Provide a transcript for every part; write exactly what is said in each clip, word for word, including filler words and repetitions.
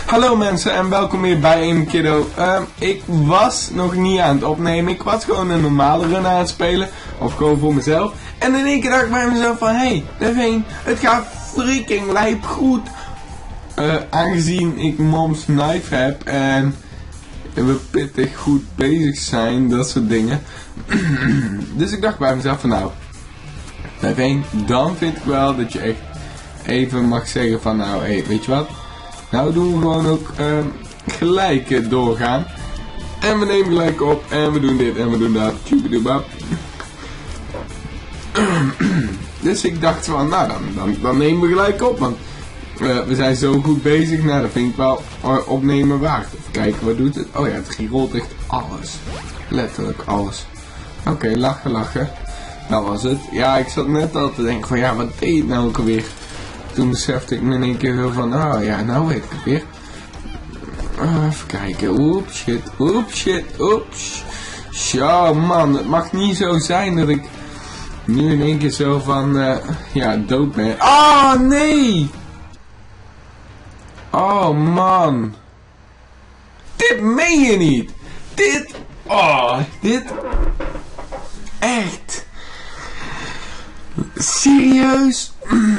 Hallo mensen en welkom weer bij een Kiddo. Uh, ik was nog niet aan het opnemen. Ik was gewoon een normale run aan het spelen. Of gewoon voor mezelf. En in één keer dacht ik bij mezelf van... Hé, hey, Devin, het gaat freaking lijp goed. Uh, aangezien ik Mom's Knife heb. En we pittig goed bezig zijn. Dat soort dingen. Dus ik dacht bij mezelf van nou... Devin, dan vind ik wel dat je echt even mag zeggen van nou... Hé, hey, weet je wat? Nou doen we gewoon ook uh, gelijk uh, doorgaan. En we nemen gelijk op. En we doen dit en we doen dat. Tjoebedoebab. Dus ik dacht van, nou dan, dan, dan nemen we gelijk op. Want uh, we zijn zo goed bezig. Nou dat vind ik wel uh, opnemen waard. Even kijken, wat doet het? Oh ja, het rolt echt alles. Letterlijk alles. Oké, okay, lachen, lachen. Dat was het. Ja, ik zat net al te denken van, ja, wat deed het nou ook alweer? Toen besefte ik me in één keer zo van, oh ja, nou weet ik het weer. Uh, even kijken, oeps, shit, oeps, shit, oeps. Ja man, het mag niet zo zijn dat ik nu in één keer zo van, uh, ja, dood ben. Oh nee! Oh man. Dit meen je niet. Dit, oh, dit, echt. Serieus?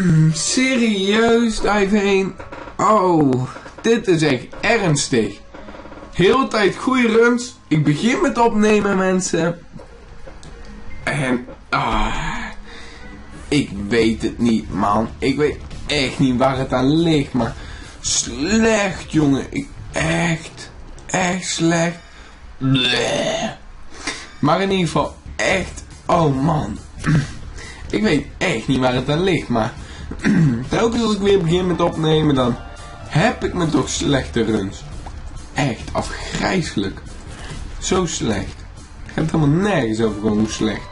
Serieus, Devin? Oh, dit is echt ernstig. Heel de tijd goede runs. Ik begin met opnemen, mensen. En, ah, ik weet het niet, man. Ik weet echt niet waar het aan ligt, maar slecht, jongen. Ik, echt, echt slecht. Bleh. Maar in ieder geval, echt, oh man. Ik weet echt niet waar het aan ligt, maar telkens als ik weer begin met opnemen, dan heb ik me toch slechte runs. Echt afgrijselijk. Zo slecht. Ik heb het helemaal nergens over gewoon hoe slecht.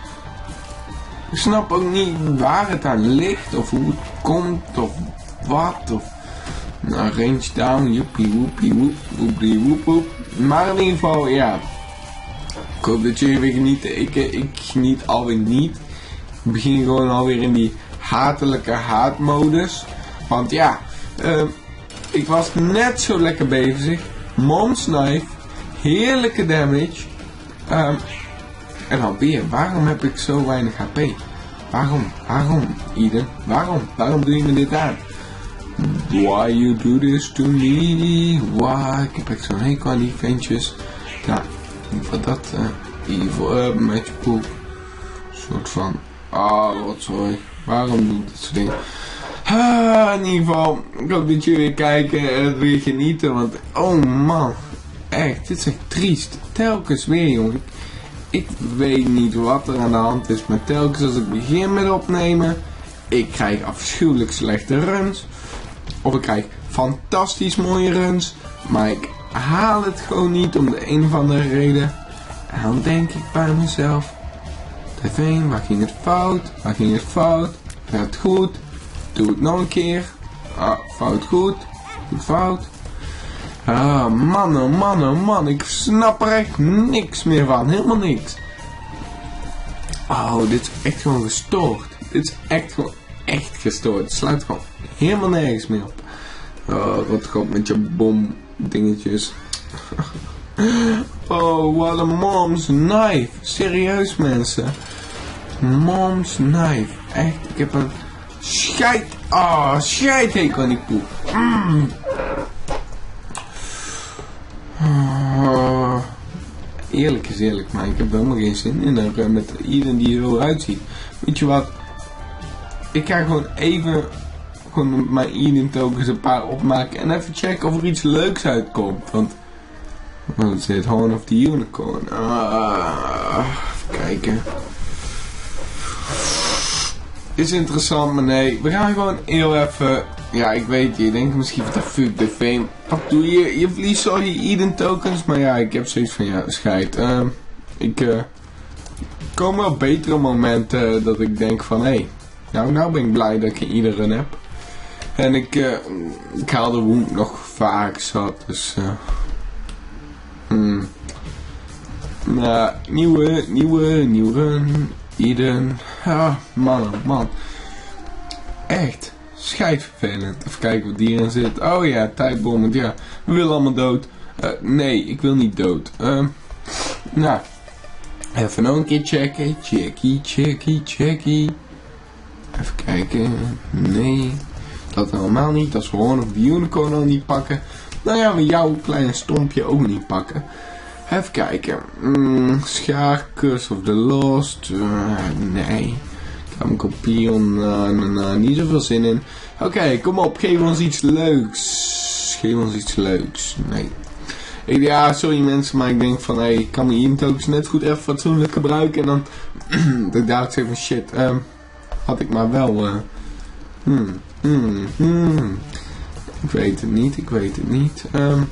Ik snap ook niet waar het aan ligt, of hoe het komt, of wat, of... Nou, range down, joepie woepie woep, woepie woep woep. Maar in ieder geval, ja. Ik hoop dat jullie weer genieten. Ik, ik geniet alweer niet. Ik begin gewoon alweer in die hatelijke haatmodus. Want ja, uh, ik was net zo lekker bezig. Mom's Knife. Heerlijke damage. Um, en alweer, waarom heb ik zo weinig H P? Waarom? Waarom, Eden? Waarom? Waarom doe je me dit aan? Why you do this to me? Why? Ik heb echt zo'n hekel aan die ventjes. Ja, in ieder geval dat. Uh, evil uh, matchpool. Soort van... Oh, wat sorry. Waarom doe ik dit soort dingen? Ah, in ieder geval, ik hoop dat jullie weer kijken en het weer genieten, want, oh man, echt, dit is echt triest. Telkens weer, jongen. Ik weet niet wat er aan de hand is, maar telkens als ik begin met opnemen, ik krijg afschuwelijk slechte runs, of ik krijg fantastisch mooie runs, maar ik haal het gewoon niet om de een of andere reden. En dan denk ik bij mezelf, Devin, waar ging het fout? Waar ging het fout? Gaat het goed? Doe het nog een keer. Ah, fout goed. Goed fout. Ah, man, oh man, oh man. Ik snap er echt niks meer van. Helemaal niks. Oh, dit is echt gewoon gestoord. Dit is echt gewoon echt gestoord. Het sluit gewoon helemaal nergens meer op. Oh, wat god met je bom dingetjes. Oh, wat een Mom's Knife. Serieus, mensen. Mom's Knife. Echt, ik heb een scheid... Ah, oh, scheidhekel aan die poep. Mm. Oh. Eerlijk is eerlijk, maar ik heb helemaal geen zin in er met iedereen die er zo uitziet. Weet je wat? Ik ga gewoon even... Gewoon mijn Eden tokens een paar opmaken. En even checken of er iets leuks uitkomt. Want... Wat is dit? Horn of the Unicorn. Ah, even kijken. Is interessant, maar nee. We gaan gewoon heel even... Ja, ik weet, je denkt misschien van de fuck de fame. Wat doe je? Je verliest al je Eden tokens. Maar ja, ik heb zoiets van, ja, scheid. Uh, ik... Uh, komen wel betere momenten dat ik denk van, hé. Hey, nou, nou ben ik blij dat ik een Eden run heb. En ik... Uh, ik haal de wound nog vaak zat, dus... Uh, Hmm. Nou, nieuwe, nieuwe, nieuwe, Eden. Ja, man, man. Echt, Scheidvervelend. Even kijken wat hierin zit. Oh ja, tijdbom. Ja, we willen allemaal dood. Uh, nee, ik wil niet dood. Uh, nou, even nog een keer checken. Checkie, checkie, checkie. Even kijken. Nee, dat allemaal niet. Als we gewoon of de unicorn al niet pakken, dan gaan we jouw kleine stompje ook niet pakken. Even kijken. Mm, Schaar, Curse of the Lost. Uh, nee. Kamkopion, uh, nah, nah, niet zoveel zin in. Oké, okay, kom op, geef ons iets leuks. Geef ons iets leuks. Nee. Ik, ja, sorry mensen, maar ik denk van, hé, hey, ik kan mijn e-tokens net goed even fatsoenlijk gebruiken. En dan, dat ik dacht even, shit, um, had ik maar wel, uh, hmm, hmm, hmm. Ik weet het niet, ik weet het niet. Um,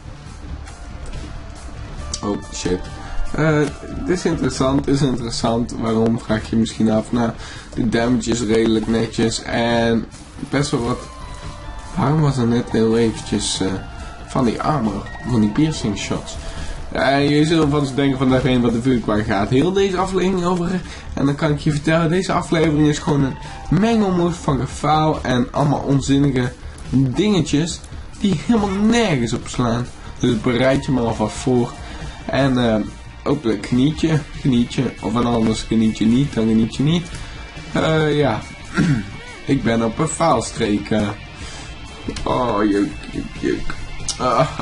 oh, shit. Uh, dit is interessant, dit is interessant. Waarom, vraag je misschien af. Nou, de damage is redelijk netjes en best wel wat. Waarom was er net heel eventjes uh, van die armor, van die piercing shots. Uh, je zult van denken van degene wat de vuur waar gaat heel deze aflevering over. En dan kan ik je vertellen, deze aflevering is gewoon een mengelmoes van gefaal en allemaal onzinnige dingetjes die helemaal nergens op slaan. Dus bereid je maar alvast voor. En uh, hopelijk geniet je, geniet je, of en anders geniet je niet, dan geniet je niet. Uh, ja, ik ben op een faalstreek. Uh. Oh, juk, juk, juk. Uh,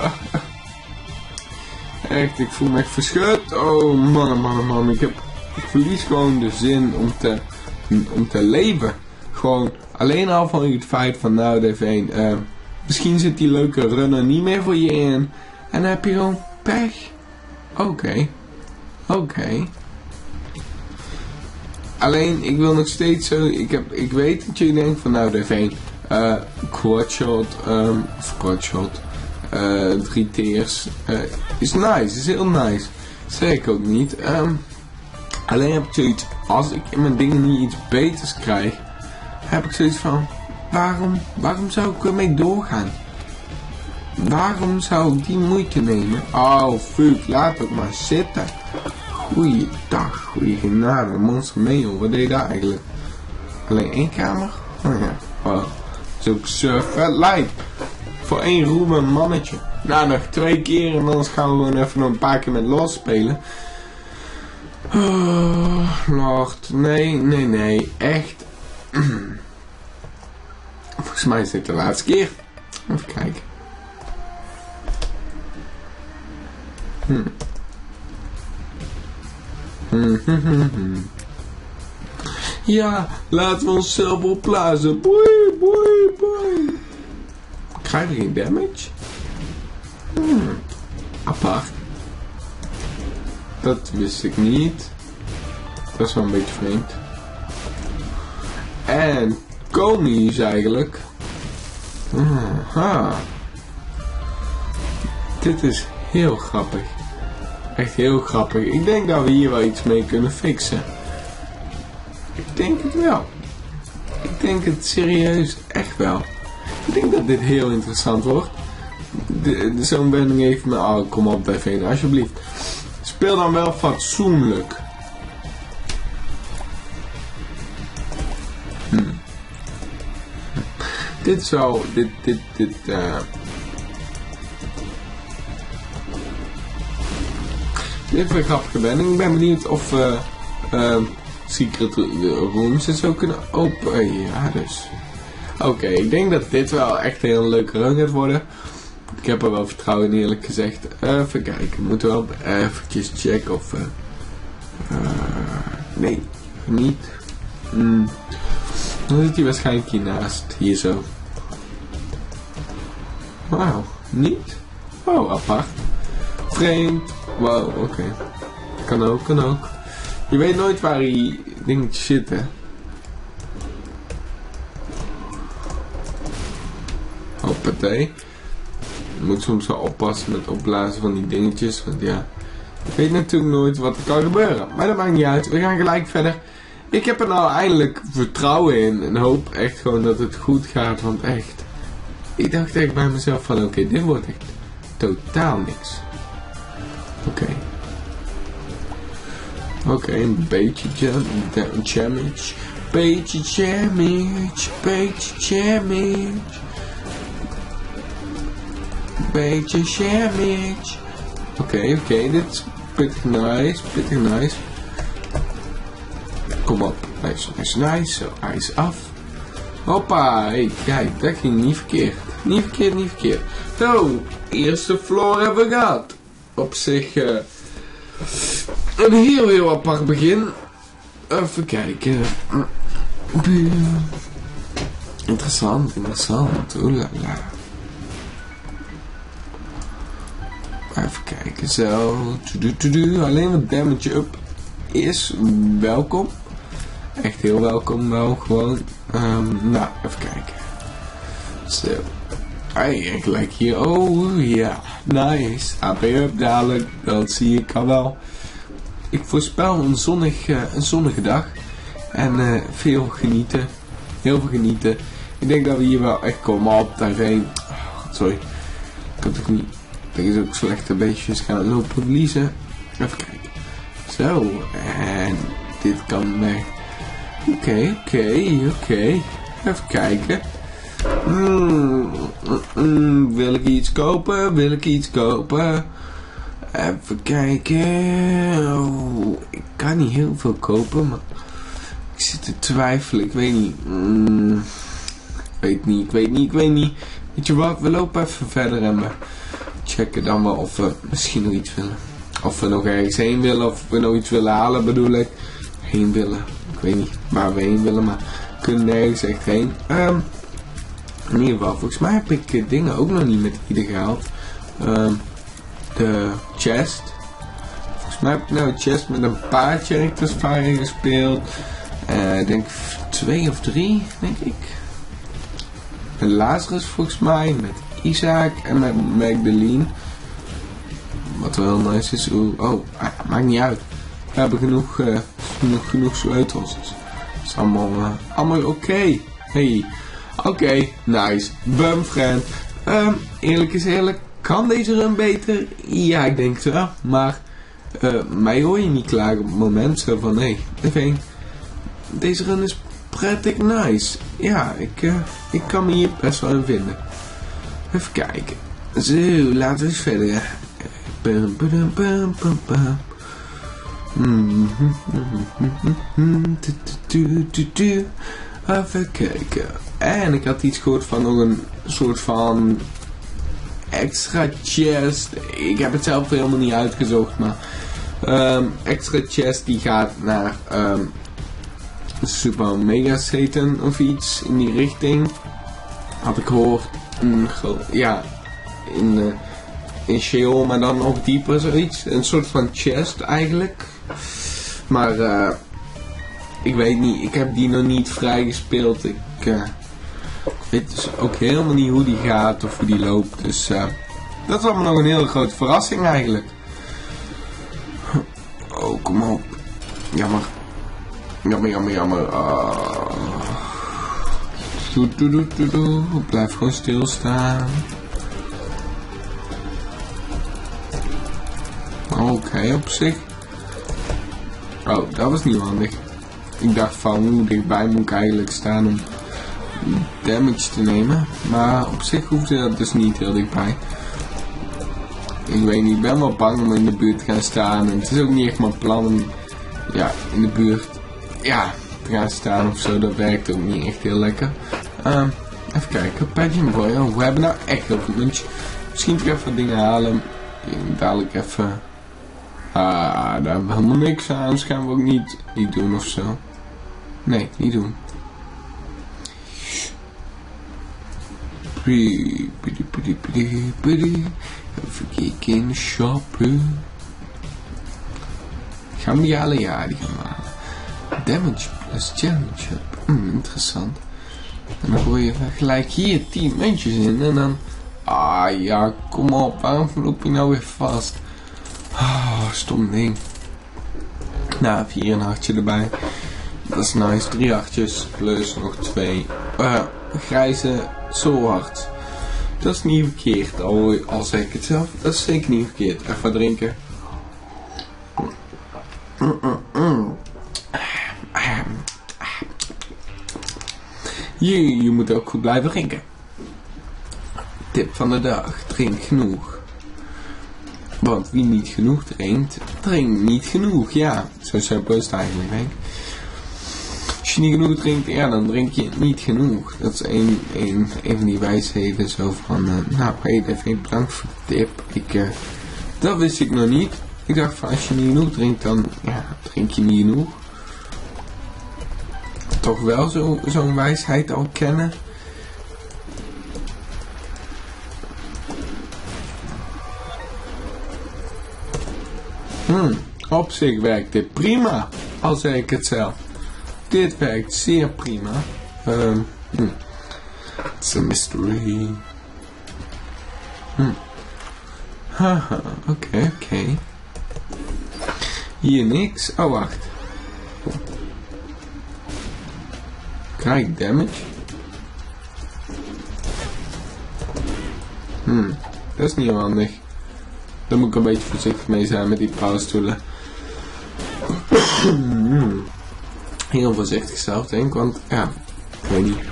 echt, ik voel me echt verschut. Oh man, man, man, ik, heb, ik verlies gewoon de zin om te, om te leven. Gewoon, alleen al van het feit van, nou, D V één, uh, misschien zit die leuke runner niet meer voor je in. En dan heb je gewoon pech. Oké. Okay. Oké. Okay. Alleen, ik wil nog steeds zo, ik, heb, ik weet dat je denkt van, nou, D V één, uh, quadshot, um, of quadshot, uh, drie tears, uh, is nice, is heel nice. Zeg ik ook niet. Um, alleen heb ik zoiets, als ik in mijn dingen niet iets beters krijg, heb ik zoiets van, waarom, waarom zou ik ermee doorgaan? Waarom zou ik die moeite nemen? Oh, fuck, laat het maar zitten. Goeiedag, goeie genade, monster mail, wat deed je daar eigenlijk? Alleen één kamer? Oh ja, wow. Zo vet lijp. Voor één roem een mannetje. Nou, nog twee keer en anders gaan we gewoon even nog een paar keer met los spelen. Oh, Lord, nee, nee, nee, echt. Volgens mij is dit de laatste keer. Even kijken. Hmm. Ja, laten we onszelf opblazen. Boei, boei, boei. Krijg je geen damage? Hmm. Apart. Dat wist ik niet. Dat is wel een beetje vreemd. En Komi is eigenlijk. Aha. Dit is heel grappig. Echt heel grappig. Ik denk dat we hier wel iets mee kunnen fixen. Ik denk het wel. Ik denk het serieus echt wel. Ik denk dat dit heel interessant wordt. Zo'n wending heeft me... Oh, kom op, D V één, alsjeblieft. Speel dan wel fatsoenlijk. Hm. Dit zou... Dit... Dit... Dit... Uh, Dit is een grappige wending. Ik ben benieuwd of we uh, uh, secret rooms en zo kunnen openen. Ja, dus. Oké, okay, ik denk dat dit wel echt een hele leuke run gaat worden. Ik heb er wel vertrouwen in, eerlijk gezegd. Uh, even kijken, moeten we wel eventjes checken of... Uh, uh, nee, niet. Hmm. Dan zit hij waarschijnlijk hiernaast, hier zo. Wauw, niet? Oh, apart. Vreemd. Wow, oké. Okay. Kan ook, kan ook. Je weet nooit waar die dingetjes zitten. Hoppatee. Je moet soms wel oppassen met opblazen van die dingetjes. Want ja, je weet natuurlijk nooit wat er kan gebeuren. Maar dat maakt niet uit. We gaan gelijk verder. Ik heb er nou eindelijk vertrouwen in. En hoop echt gewoon dat het goed gaat. Want echt. Ik dacht echt bij mezelf van oké, okay, dit wordt echt totaal niks. Oké. Okay. Oké, okay, een beetje damage. Beetje damage, beetje damage. Beetje damage. Oké, okay, oké, okay, dit is pittig nice, pittig nice. Kom op, nice, nice, nice. Zo, hij is af. Hoppa, hey, kijk, dat ging niet verkeerd. Niet verkeerd, niet verkeerd. Zo, eerste floor hebben we gehad. Op zich uh, een heel, heel apart begin. Even kijken. Interessant, interessant. Oelala. Even kijken, zo. Alleen wat damage up is welkom. Echt heel welkom wel, gewoon. Um, nou, even kijken. Zo. Hey, en gelijk hier. Oh, ja. Nice. A P up dadelijk. Dat zie ik al wel. Ik voorspel een, zonnig, uh, een zonnige dag. En uh, veel genieten. Heel veel genieten. Ik denk dat we hier wel echt komen op daarheen. Oh, sorry. Ik kan toch niet. Dat is ook slechte beestjes gaan lopen verliezen. Even kijken. Zo. En dit kan weg. Oké, okay, oké, okay, oké. Okay. Even kijken. Mm, mm, mm, wil ik iets kopen? Wil ik iets kopen? Even kijken. Oh, ik kan niet heel veel kopen, maar ik zit te twijfelen. Ik weet niet. Mm, ik weet niet, ik weet niet, ik weet niet. Weet je wat? We lopen even verder en we checken dan wel of we misschien nog iets willen. Of we nog ergens heen willen, of we nog iets willen halen, bedoel ik. Heen willen. Ik weet niet waar we heen willen, maar we kunnen nergens echt heen. Um, in ieder geval, volgens mij heb ik uh, dingen ook nog niet met ieder gehaald. Um, de chest. Volgens mij heb ik nou een chest met een paar characters Fire gespeeld. Uh, ik denk twee of drie, denk ik. Met Lazarus volgens mij, met Isaac en met Magdalene. Wat wel nice is. Oeh, oh, ah, maakt niet uit. We hebben genoeg, uh, genoeg, genoeg sleutels. Dus het is allemaal, uh, allemaal oké. Okay. Hey, oké, okay, nice. Bum friend. Um, eerlijk is eerlijk, kan deze run beter? Ja, ik denk het wel. Maar uh, mij hoor je niet klagen op het moment zo van, hé, hey, deze run is prettig nice. Ja, ik, uh, ik kan me hier best wel in vinden. Even kijken. Zo, laten we eens verder. Bum, bum, bum, bum, bum. Even kijken. En ik had iets gehoord van nog een soort van extra chest. Ik heb het zelf helemaal niet uitgezocht, maar um, extra chest die gaat naar um, Super Mega Satan of iets in die richting. Had ik gehoord. Mm, ja, in, uh, in Sheol, maar dan nog dieper zoiets. Een soort van chest eigenlijk. Maar uh, ik weet niet, ik heb die nog niet vrijgespeeld. Ik, uh, ik weet dus ook helemaal niet hoe die gaat of hoe die loopt. Dus uh, dat is allemaal nog een hele grote verrassing eigenlijk. Oh, kom op. Jammer. Jammer, jammer, jammer. Uh. Doe, doe, doe, doe, doe. Blijf gewoon stilstaan. Oké, okay, op zich. Oh, dat was niet handig. Ik dacht van hoe dichtbij moet ik eigenlijk staan om damage te nemen. Maar op zich hoefde dat dus niet heel dichtbij. Ik weet niet, ik ben wel bang om in de buurt te gaan staan. En het is ook niet echt mijn plan om ja, in de buurt ja, te gaan staan of zo. Dat werkt ook niet echt heel lekker. Uh, even kijken, Pageant Boy. Oh, we hebben nou echt heel veel lunch. Misschien toch even wat dingen halen. Dadelijk even. Ah, daar hebben we helemaal niks aan. Dus gaan we ook niet, niet doen of zo. Nee, niet doen. Pretty, pretty, pretty, pretty, pretty. Even kijken in de shop. Gaan we die halen? Ja, die gaan we halen. Damage plus challenge up. Hmm, interessant. En dan gooi je gelijk hier tien muntjes in. En dan... Ah ja, kom op. Waarom loop je nou weer vast? Ah, stom ding. Nou, vier een hartje erbij. Dat is nice. Drie hartjes. Plus nog twee uh, grijze soulharts. Dat is niet verkeerd. Al, al zeg ik het zelf. Dat is zeker niet verkeerd. Even wat drinken. Mm -mm -mm. Je, je moet ook goed blijven drinken. Tip van de dag. Drink genoeg. Want wie niet genoeg drinkt, drinkt niet genoeg. Ja, zo simpel is het eigenlijk, denk ik. Als je niet genoeg drinkt, ja, dan drink je niet genoeg. Dat is een, een, een van die wijsheden zo van, uh, nou, hey, even bedankt voor de tip. Ik, uh, dat wist ik nog niet. Ik dacht van, als je niet genoeg drinkt, dan, ja, drink je niet genoeg. Toch wel zo, zo'n wijsheid al kennen. Hmm, op zich werkt dit prima, al zeg ik het zelf. Dit werkt zeer prima. Um, hmm. It's a mystery. Hmm. Haha, oké, okay, oké. Okay. Hier niks. Oh, wacht. Krijg ik damage? Hmm, dat is niet handig. Daar moet ik een beetje voorzichtig mee zijn met die powerstoelen. Heel voorzichtig zelf denk ik, want ja, ik weet niet.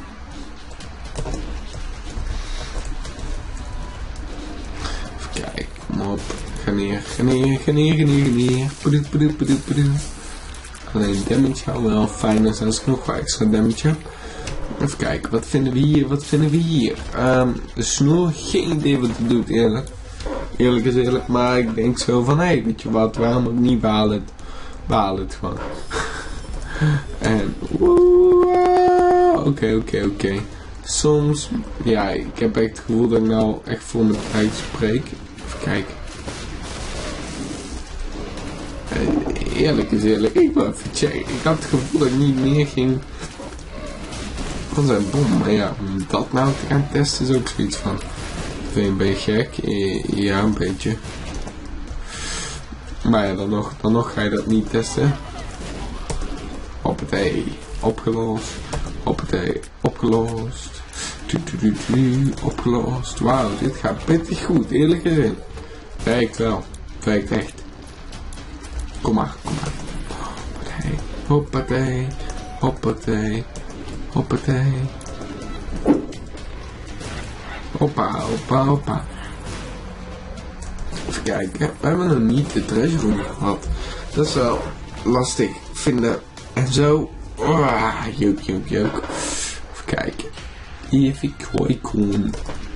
Even kijken, kom op. Ga neer, ga neer, ga neer, ga neer, ga neer. Padoe, padoe, padoe, padoe. Alleen damage zou wel fijn zijn als ik nog wat extra damage heb. Even kijken, wat vinden we hier, wat vinden we hier? Um, de snoer, geen idee wat het doet eerlijk. Eerlijk is eerlijk, maar ik denk zo van, hé, hey, weet je wat, waarom ook niet baal het, baal het gewoon. En, oké, oké, oké. Soms, ja, ik heb echt het gevoel dat ik nou echt voor mijn tijd spreek. Even kijken. Uh, eerlijk is eerlijk, ik wil even checken. Ik had het gevoel dat ik niet meer ging van zijn bom. Maar ja, om dat nou te gaan testen is ook zoiets van. Een beetje gek, ja, een beetje. Maar ja, dan nog, dan nog ga je dat niet testen. Hoppatee, opgelost. Hoppatee, opgelost. Tu, tu, tu, tu, opgelost. Wauw, dit gaat pittig goed, eerlijk gezegd. Werkt wel, werkt echt. Kom maar, kom maar. Hoppatee, hoppatee, hoppatee, hoppatee. Hoppa, hoppa, hoppa. Even kijken. We hebben nog niet de treasure room gehad. Dat is wel lastig vinden. En zo. Oh, juk, juk, juk. Even kijken. Hier heb ik hooikoen.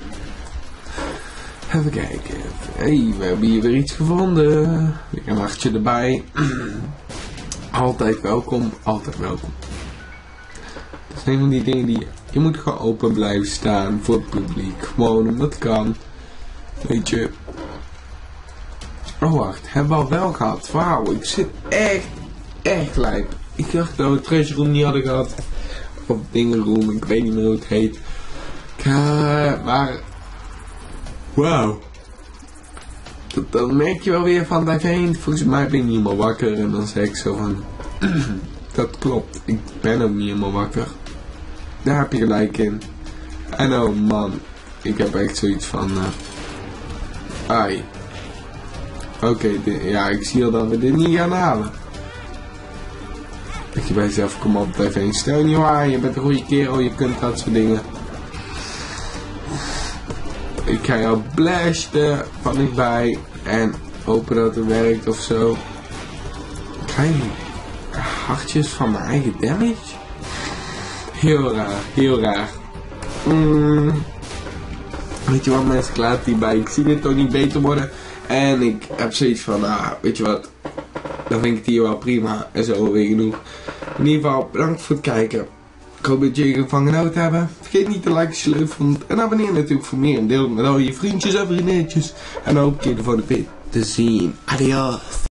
Even kijken. Hey, we hebben hier weer iets gevonden. Weer een hartje erbij. Altijd welkom, altijd welkom. Dat is een van die dingen die je moet gewoon open blijven staan voor het publiek. Gewoon omdat het kan. Weet je. Oh wacht, hebben we al wel gehad. Wauw, ik zit echt, echt lijp. Ik dacht dat we treasure room niet hadden gehad. Of dingenroom, ik weet niet meer hoe het heet. Uh, maar, wauw. Dan merk je wel weer van, daar heen. Volgens mij ben ik niet helemaal wakker. En dan zeg ik zo van, dat klopt. Ik ben ook niet helemaal wakker. Daar heb je gelijk in. En oh man, ik heb echt zoiets van, uh, ai. Oké, okay, ja, ik zie al dat we dit niet gaan halen. Dat je bij jezelf, kom op, blijf heen. Stel je niet waar, je bent een goede kerel, je kunt dat soort dingen. Ik ga jou blasten van dichtbij en hopen dat het werkt of zo. Krijg je hartjes van mijn eigen damage? Heel raar, heel raar. Mm. Weet je wat mensen, ik laat die bij. Ik zie dit toch niet beter worden. En ik heb zoiets van, ah, weet je wat. Dan vind ik het hier wel prima. En zo weer genoeg. In ieder geval, bedankt voor het kijken. Ik hoop dat jullie ervan genoten hebben. Vergeet niet te liken als je het leuk vond. En abonneer natuurlijk voor meer. En deel het met al je vriendjes en vriendinnetjes. En dan hoop ik je de volgende keer te zien. Adios.